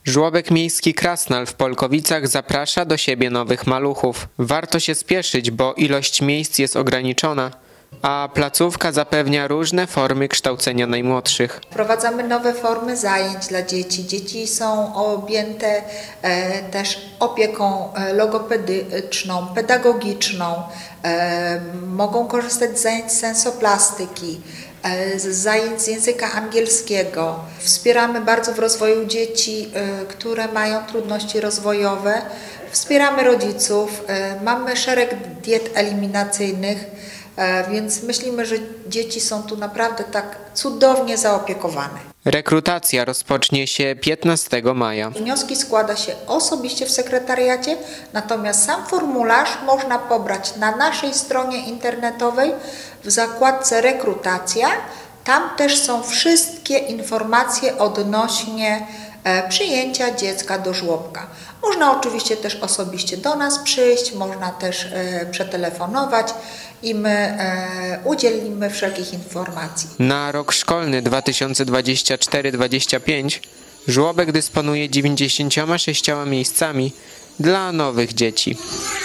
Żłobek miejski Krasnal w Polkowicach zaprasza do siebie nowych maluchów. Warto się spieszyć, bo ilość miejsc jest ograniczona, a placówka zapewnia różne formy kształcenia najmłodszych. Wprowadzamy nowe formy zajęć dla dzieci. Dzieci są objęte też opieką logopedyczną, pedagogiczną. Mogą korzystać z zajęć sensoplastyki, z zajęć z języka angielskiego. Wspieramy bardzo w rozwoju dzieci, które mają trudności rozwojowe. Wspieramy rodziców. Mamy szereg diet eliminacyjnych, więc myślimy, że dzieci są tu naprawdę tak cudownie zaopiekowane. Rekrutacja rozpocznie się 15 maja. Wnioski składa się osobiście w sekretariacie, natomiast sam formularz można pobrać na naszej stronie internetowej w zakładce rekrutacja. Tam też są wszystkie informacje odnośnie przyjęcia dziecka do żłobka. Można oczywiście też osobiście do nas przyjść, można też przetelefonować i my udzielimy wszelkich informacji. Na rok szkolny 2024-2025 żłobek dysponuje 96 miejscami dla nowych dzieci.